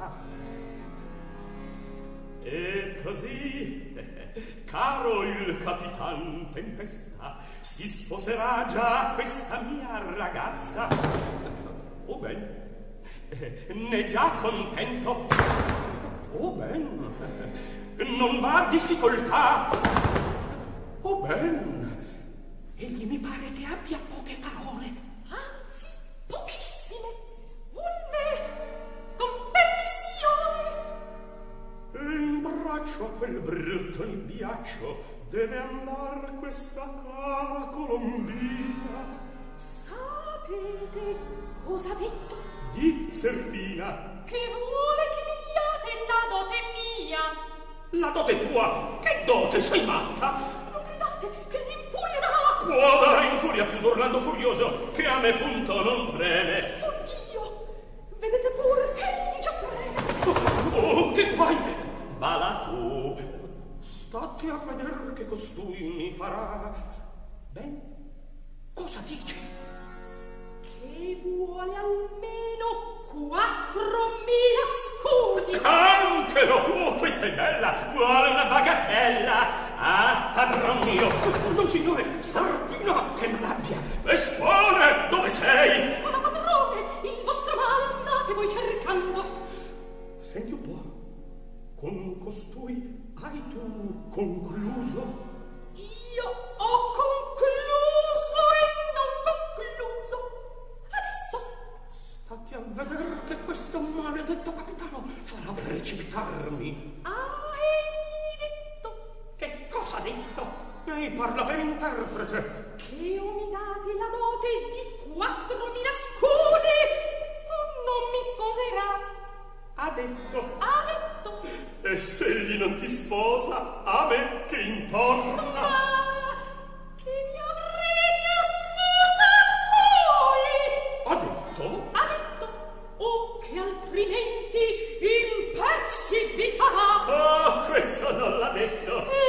sa. E così, caro il Capitan Tempesta, si sposerà già questa mia ragazza. Oh ben, n'è già contento. Oh ben, non va difficoltà. Oh ben, egli mi pare che abbia poche parole. Anzi, pochissime. Vulne, con permissione. E in braccio a quel brutto nibbiaccio deve andar questa cara Colombina. Sapete cosa ha detto? Di Serpina. Che vuole che mi diate la dote mia. La dote tua? Che dote, sei matta? Non gridate, che l'infuria darà. Può dare in furia più d'Orlando furioso, che a me punto non preme. Oddio, vedete pure che mi già freme. Oh, che guai! Va là tu. Statti a vedere che costui mi farà. Ben, cosa dice? Che vuole almeno 4.000 scudi. Canchero! Oh, questa è bella! Vuole una bagatella! Ah, padron mio! Non, signore! Serpina, che malabbia! Espone! Dove sei? Ma padrone, il vostro male andate voi cercando. Senti un po'. Con costui hai tu concluso? Io ho concluso e non concluso. Adesso Statti a vedere che questo maledetto capitano farà precipitarmi. ha egli detto. Che cosa ha detto? Lei parla per interprete. Che o mi date la dote di 4.000 scudi o non mi sposerà. Ha detto. Ha detto. E se egli non ti sposa, a me che importa? Ma che mi avrete a sposar voi? Ha detto? Ha detto. O che altrimenti in pezzi vi farà. Oh, questo non l'ha detto. E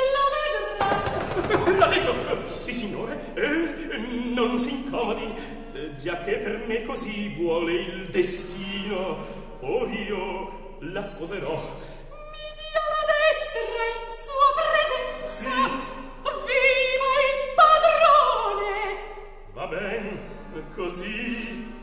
la vedrà. L'ha detto? Sì, signore. Non si incomodi, giacché per me così vuole il destino. Or io la sposerò. Mi dia la destra in sua presenza. Sì. Viva il padrone. Va ben, così